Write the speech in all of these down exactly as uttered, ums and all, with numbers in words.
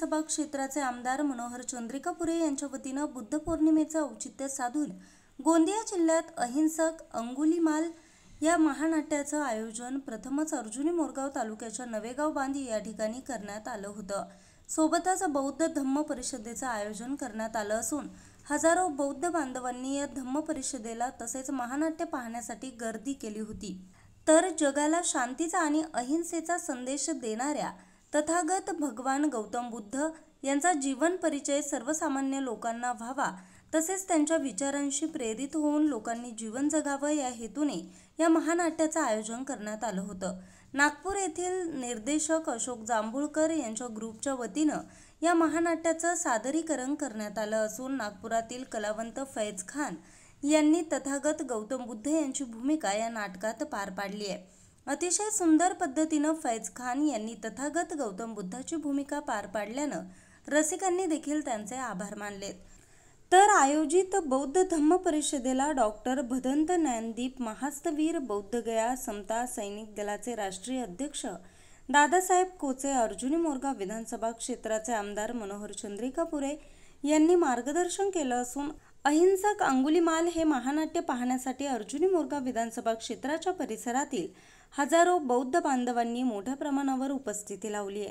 विधानसभा क्षेत्राचे आमदार मनोहर चंद्रिकापुरे यांच्या वतीनं बुद्ध पौर्णिमेचं औचित्य साधून गोंदिया जिल्ह्यात अहिंसक अंगुलीमाल या महानाट्याचं आयोजन प्रथमच अर्जुनी मोरगाव तालुक्याच्या नवेगाव बांधी या ठिकाणी करण्यात आलं होतं। सोबतच बौद्ध धम्म परिषदेचं आयोजन करण्यात आलं असून हजारो बौद्ध बांधवांनी या धम्म परिषदेला तसेच महानाट्य पाहण्यासाठी गर्दी केली होती। तर जगाला शांतीचा आणि अहिंसेचा संदेश देणाऱ्या तथागत भगवान गौतम बुद्ध यांचा जीवन परिचय सर्वसामान्य लोकांना व्हावा तसेच त्यांच्या विचारांशी प्रेरित होऊन लोकांनी जीवन जगावं या हेतूने या महानाट्याचं आयोजन करण्यात आलं होतं। नागपूर येथील निर्देशक अशोक जांभूळकर यांच्या ग्रुपच्या वतीनं या महानाट्याचं सादरीकरण करण्यात आलं असून नागपुरातील कलावंत फैज खान यांनी तथागत गौतम बुद्ध यांची भूमिका या नाटकात पार पाडली आहे। अतिशय सुंदर पद्धतीनं फैज खान यांनी तथागत गौतम बुद्धाची भूमिका पार पाडल्यानं रसिकांनी देखील त्यांचे आभार मानलेत। तर आयोजित बौद्ध धम्म परिषदेला डॉक्टर भदंत ज्ञानदीप महास्तवीर बौद्धगया समता सैनिक दलाचे राष्ट्रीय अध्यक्ष दादासाहेब कोचे, अर्जुनी मोरगाव विधानसभा क्षेत्राचे आमदार मनोहर चंद्रिकापुरे यांनी मार्गदर्शन केलं असून अहिंसक अंगुलीमाल हे महानाट्य पाहण्यासाठी अर्जुनी मोरगाव विधानसभा क्षेत्राच्या परिसरातील हजारो बौद्ध बांधवांनी मोठ्या प्रमाणावर उपस्थिती लावली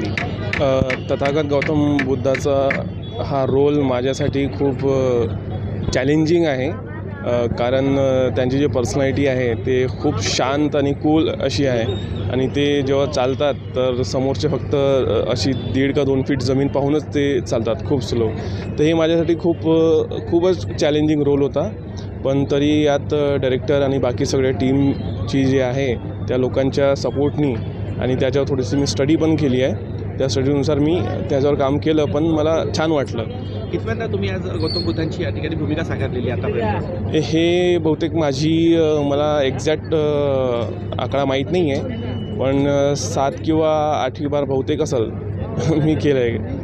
आहे। तथागत गौतम बुद्धाचा हा रोल माझ्यासाठी खूप चॅलेंजिंग आहे, कारण त्यांची जी पर्सनॅलिटी आहे ते खूप शांत आणि कूल अशी आहे आणि ते जेव्हा चालतात तर समोरचे फक्त अशी दीड का दोन फीट जमीन पाहूनच ते चालतात, खूप स्लो। तर हे माझ्यासाठी खूप खूपच चॅलेंजिंग रोल होता, पण तरी यात डायरेक्टर आणि बाकी सगळ्या टीमची जी आहे त्या लोकांच्या सपोर्टनी आणि त्याच्यावर थोडीशी मी स्टडी पण केली आहे, त्या स्टडीनुसार मी त्याच्यावर काम केलं, पण मला छान वाटलं। कितव्यांदा तुम्ही आज गौतम बुद्धांची या ठिकाणी भूमिका साकारलेली आतापर्यंत? हे बहुतेक माझी मला एक्झॅक्ट आकडा माहीत नाही आहे, पण सात किंवा आठवी बार बहुतेक असेल मी केलं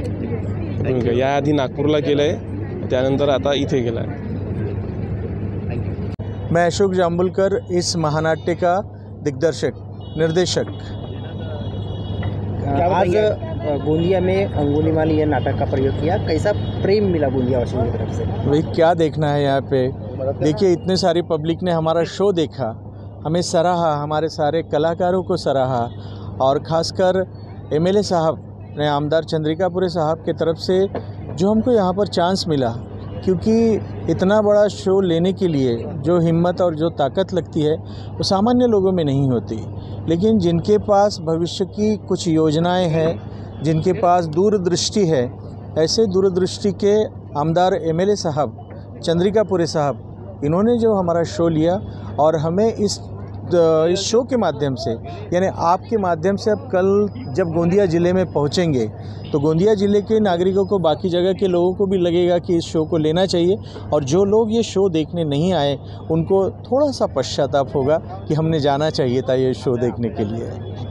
आहे भूमिका। याआधी नागपूरला केलं आहे, त्यानंतर आता इथे केलं आहे। मैं अशोक जांभूलकर, इस महानाट्य का दिग्दर्शक निर्देशक। आज गोंदिया में अंगुलीमाल ये नाटक का प्रयोग किया, कैसा प्रेम मिला गोंदिया वासियों की तरफ से? भाई क्या देखना है यहाँ पे, देखिए इतने सारी पब्लिक ने हमारा शो देखा, हमें सराहा, हमारे सारे कलाकारों को सराहा और ख़ासकर एमएलए साहब ने आमदार चंद्रिकापुरे साहब के तरफ से जो हमको यहाँ पर चांस मिला, क्योंकि इतना बड़ा शो लेने के लिए जो हिम्मत और जो ताकत लगती है वो सामान्य लोगों में नहीं होती, लेकिन जिनके पास भविष्य की कुछ योजनाएं हैं, जिनके पास दूरदृष्टि है, ऐसे दूरदृष्टि के आमदार एमएलए साहब चंद्रिकापुरे साहब, इन्होंने जो हमारा शो लिया और हमें इस इस शो के माध्यम से, यानी आपके माध्यम से, अब कल जब गोंदिया ज़िले में पहुंचेंगे तो गोंदिया ज़िले के नागरिकों को, बाकी जगह के लोगों को भी लगेगा कि इस शो को लेना चाहिए, और जो लोग ये शो देखने नहीं आए उनको थोड़ा सा पश्चाताप होगा कि हमने जाना चाहिए था ये शो देखने के लिए।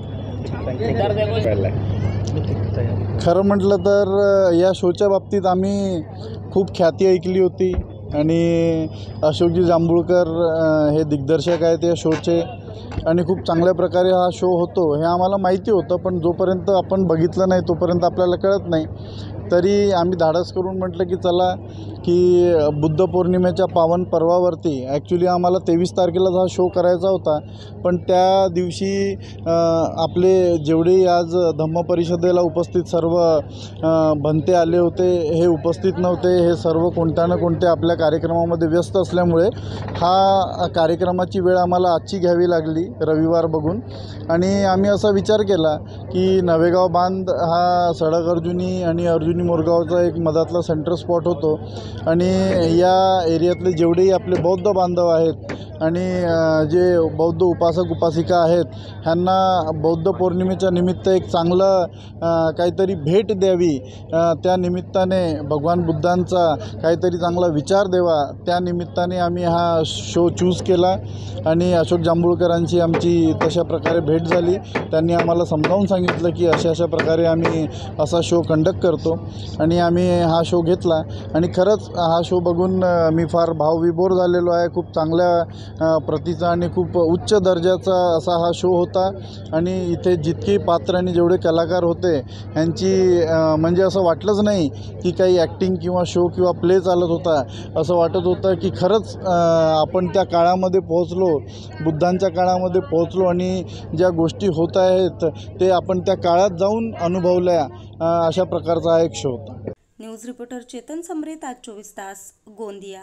खरं म्हटलं तर या शोच्या बाबतीत आम्ही खूप ख्याती ऐकली होती आणि अशोकजी जांभूळकर हे दिग्दर्शक आहेत या शोचे आणि खूप चांगल्या प्रकारे हा शो होतो हे आम्हाला माहिती होतं, पण जोपर्यंत आपण बघितलं नाही तोपर्यंत आपल्याला कळत नाही। तरी आम्ही धाडस करून म्हटलं की चला की बुद्ध पौर्णिमेच्या पावन पर्वावरती ॲक्च्युली आम्हाला तेवीस तारखेला हा शो करायचा होता, पण त्या दिवशी आपले जेवढे आज धम्म परिषदेला उपस्थित सर्व भंते आले होते हे उपस्थित नव्हते। हे सर्व कोणत्या ना कोणत्या आपल्या कार्यक्रमामध्ये व्यस्त असल्यामुळे हा कार्यक्रमाची वेळ आम्हाला आजची घ्यावी लागली रविवार बघून, आणि आम्ही असा विचार केला की नवेगाव बांध हा सडक अर्जुनी आणि अर्जुनी मोरगावचा एक मधातला सेंटर स्पॉट होतो आणि या एरियातले जेवढेही आपले बौद्ध बांधव आहेत आणि जे बौद्ध उपासक उपासिका आहेत ह्यांना बौद्ध पौर्णिमेच्या निमित्त एक चांगलं काहीतरी भेट द्यावी, त्या निमित्ताने भगवान बुद्धांचा काहीतरी चांगला विचार द्यावा, त्या निमित्ताने आम्ही हा शो चूज केला आणि अशोक जांभूळकरांची आमची तशा प्रकारे भेट झाली। त्यांनी आम्हाला समजावून सांगितलं की अशा अशा प्रकारे आम्ही असा शो कंडक्ट करतो आणि आम्ही हा शो घेतला आणि खरंच हा शो बघून मी फार भावविभोर झालेलो आहे। खूप चांगल्या अ, प्रतीचा आणि खूप उच्च दर्जाचा असा हा शो होता. आणि इथे जितके पात्र आणि जेवढे कलाकार होते यांची अ, म्हणजे असं वाटलंच नाही की काही ॲक्टिंग किंवा शो किंवा प्ले चालत होता. असं वाटत होतं की खरंच अ, आपण त्या काळामध्ये पोहोचलो, बुद्धांच्या काळामध्ये पोहोचलो आणि ज्या गोष्टी होत आहेत ते आपण त्या काळात जाऊन अनुभवल्या, अ, अशा प्रकारचा हा एक शो होता. न्यूज रिपोर्टर चेतन समरेत, आज चोवीस तास, गोंदिया.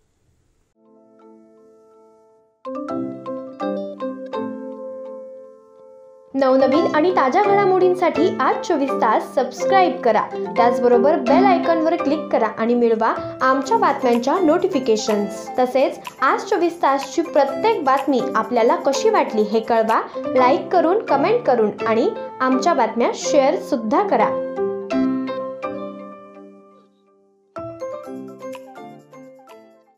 नवनवीन आणि ताज्या घडामोडींसाठी आज चोवीस तास सबस्क्राईब करा. त्याचबरोबर बेल आयकॉनवर क्लिक करा आणि मिळवा आमच्या बातम्यांच्या नोटिफिकेशन्स. तसेच आज चोवीस तासची प्रत्येक बातमी आपल्याला कशी वाटली हे कळवा. लाईक करून, कमेंट करून आणि आमच्या बातम्या शेअर सुद्धा करा.